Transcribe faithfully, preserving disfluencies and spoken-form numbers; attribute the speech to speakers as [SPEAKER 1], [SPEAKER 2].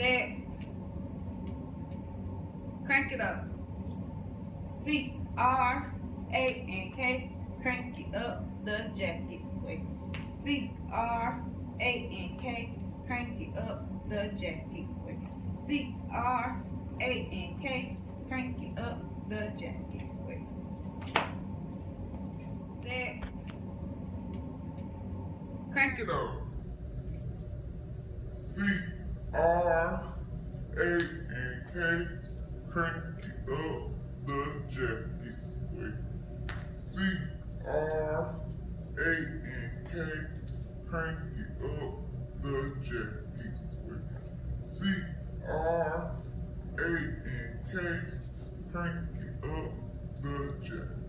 [SPEAKER 1] set, crank it up. C, R, A, and K, crank it up the jacket sway. C, R, A, and K, crank it up the jacket sway. C, R, A, and K, crank it up the jacket sway. Set, crank it up.
[SPEAKER 2] C, R, A, and K, crank it up the jacket sway. C, R, A, and K, crank it up the jacket sway. C, R, A, and K, crank it up the jacket.